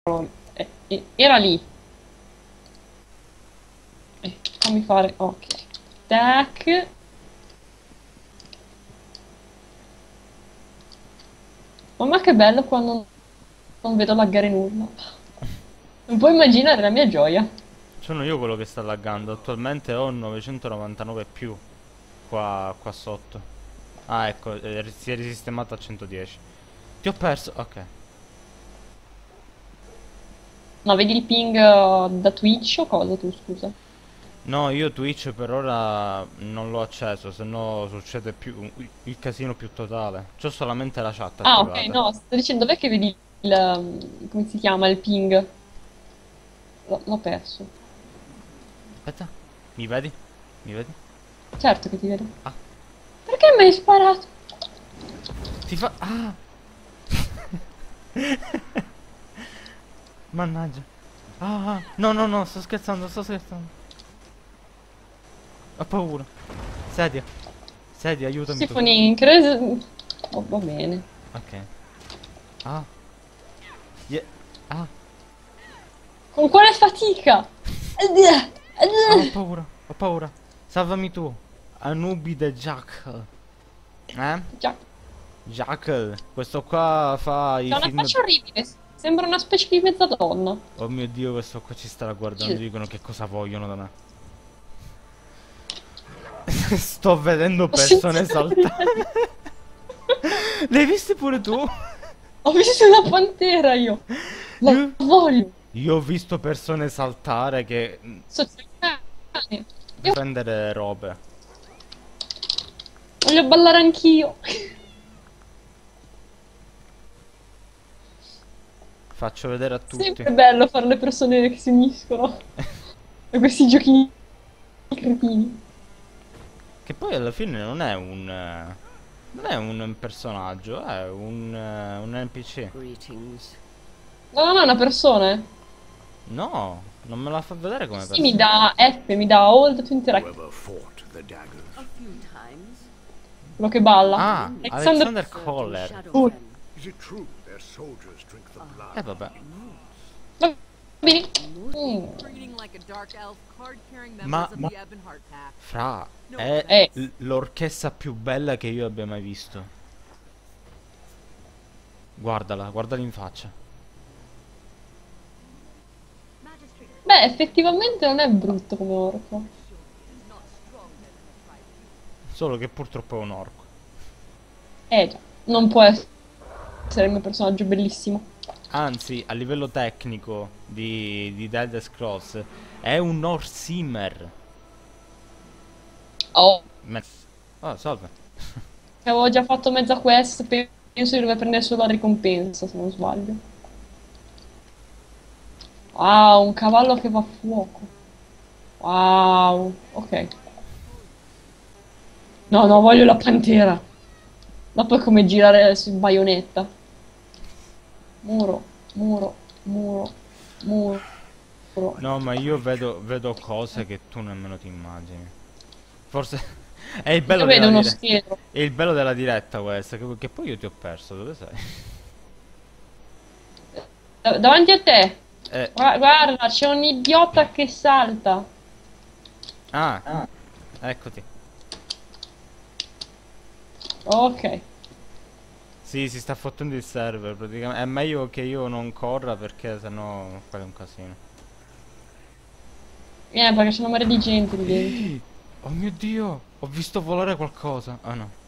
Era lì. Fammi fare. Ok. Tac. Mamma che bello quando non vedo laggare nulla. Non puoi immaginare la mia gioia. Sono io quello che sta laggando. Attualmente ho 999 più qua sotto. Ah, ecco, si è risistemato a 110. Ti ho perso. Ok. No, vedi il ping da Twitch o cosa tu, scusa? No, io Twitch per ora non l'ho acceso, se no succede più il casino più totale. C'ho solamente la chat Ah, ok, attivata. no, sto dicendo dov'è che vedi il... come si chiama, il ping? L'ho perso. Aspetta, mi vedi? Mi vedi? Certo che ti vedo. Ah, Perché mi hai sparato? ti fa... Ah! Mannaggia. No, no, no, sto scherzando, sto scherzando. Ho paura. Sedia. Sedia, aiutami tu. Sifoni in crisi... Oh, va bene. Ok. Ah. Yeah. Ah. Con quale fatica? Ho paura. Ho paura. Salvami tu. Anubide Jackal. Eh? Già, Jackal. Questo qua fa i c'ha una film. faccia orribile. Sembra una specie di mezzadonna. Oh mio Dio, questo qua ci starà guardando. Dicono che cosa vogliono da me. Sto vedendo Ho persone sentito saltare. L'hai visto pure tu? Ho visto una pantera io. La Io, voglio. io ho visto persone saltare che Sociale. per Io prendere robe. voglio ballare anch'io. Faccio vedere a tutti. Sempre bello fare le persone che si uniscono a questi giochini cretini. Che poi alla fine non è non è un personaggio, è un NPC. No, non è una persona. No, non me la fa vedere come Sì, mi persona. dà F, mi dà hold to interact. Whoever fought the daggers. A few times. Quello che balla. Ah, Alexander. Alexander Koller. Oh, Is it true their soldiers drink the blood? Vabbè. va bene. Mm. Breeding like a dark elf, card-carrying Ma- members of the Ebonheart Pact. Fra, No, è Eh, l'orchestra più bella che io abbia mai visto. Guardala, guardala in faccia. beh, effettivamente non è brutto come orco. Solo che purtroppo è un orco. Già, non può essere il mio personaggio bellissimo. Anzi, a livello tecnico di The Elder Scrolls, è un Orsimer. Oh, Me- Oh, salve. avevo già fatto mezza quest, penso di dover prendere solo la ricompensa, se non sbaglio. Wow, un cavallo che va a fuoco. Wow, ok. No, no, voglio la pantera. Dopo è come girare su baionetta. Muro, muro, muro, muro. No, ma io vedo cose che tu nemmeno ti immagini. Forse è il bello Io vedo della uno diretta. scheletro. È il bello della diretta questa, che poi io ti ho perso, dove sei? Davanti a te. Eh, Guarda, c'è un idiota che salta. ah, eccoti. Ok. Sì, si sta fottendo il server praticamente. È meglio che io non corra perché sennò fai un casino. Perché c'è una marea di gente lì dentro. Oh mio Dio, ho visto volare qualcosa. Ah no.